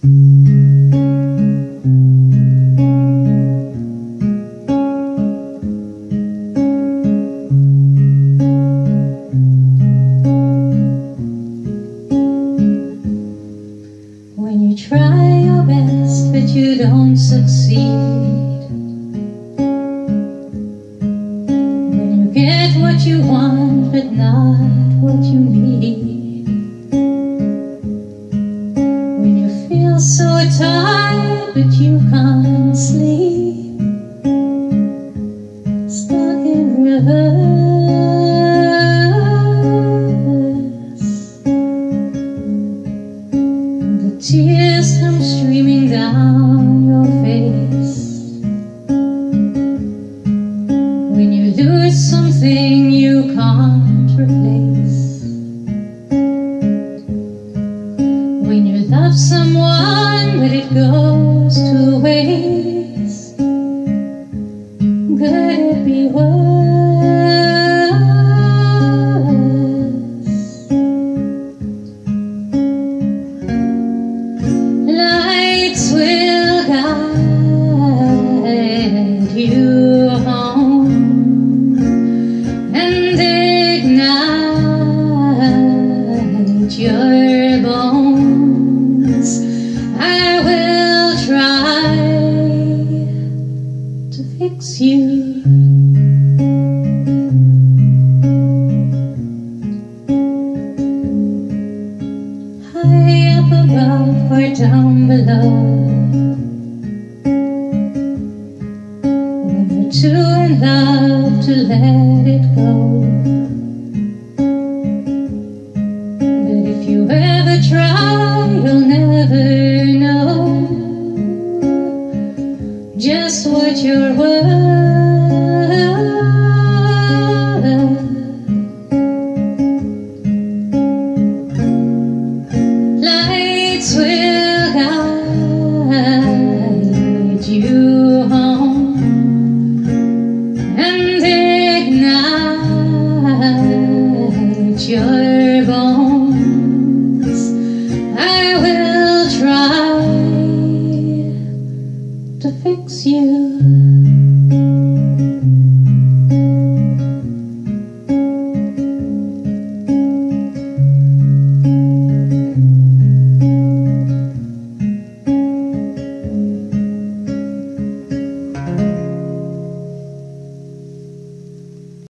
When you try your best but you don't succeed, when you get what you want but not what you need, when you feel so tired but you can't sleep, stuck in reverse, tears come streaming down your face. When you lose something you can't replace, when you love someone but it goes to waste, could it be worse? Will guide you home and ignite your bones. I will try to fix you. High up above or down below, when you're too in love to let it go.